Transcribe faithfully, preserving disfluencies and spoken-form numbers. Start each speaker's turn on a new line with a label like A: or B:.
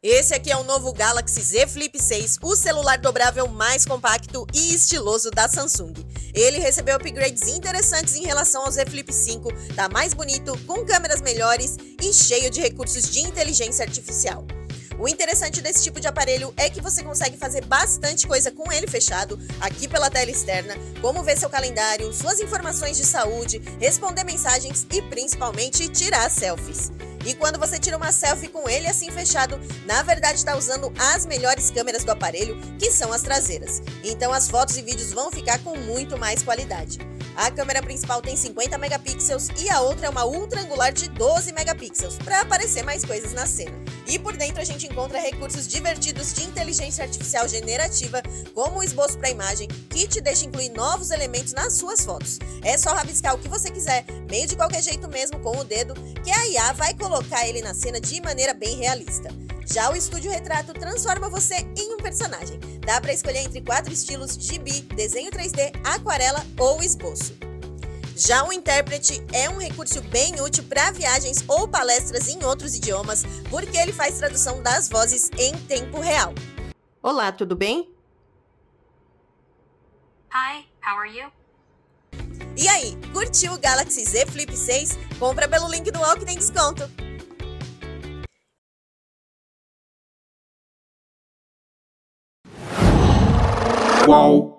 A: Esse aqui é o novo Galaxy Z Flip seis, o celular dobrável mais compacto e estiloso da Samsung. Ele recebeu upgrades interessantes em relação ao Z Flip cinco, tá mais bonito, com câmeras melhores e cheio de recursos de inteligência artificial. O interessante desse tipo de aparelho é que você consegue fazer bastante coisa com ele fechado, aqui pela tela externa, como ver seu calendário, suas informações de saúde, responder mensagens e principalmente tirar selfies. E quando você tira uma selfie com ele assim fechado, na verdade está usando as melhores câmeras do aparelho, que são as traseiras. Então as fotos e vídeos vão ficar com muito mais qualidade. A câmera principal tem cinquenta megapixels e a outra é uma ultra angular de doze megapixels, para aparecer mais coisas na cena. E por dentro a gente encontra recursos divertidos de inteligência artificial generativa, como o esboço para imagem, que te deixa incluir novos elementos nas suas fotos. É só rabiscar o que você quiser, meio de qualquer jeito mesmo com o dedo, que a I A vai colocar ele na cena de maneira bem realista. Já o Estúdio Retrato transforma você em um personagem. Dá para escolher entre quatro estilos: gibi, desenho três D, aquarela ou esboço. Já o Intérprete é um recurso bem útil para viagens ou palestras em outros idiomas, porque ele faz tradução das vozes em tempo real. Olá, tudo bem?
B: Hi, how are you?
A: E aí, curtiu o Galaxy Z Flip seis? Compra pelo link do U O L que tem desconto!
C: Uau!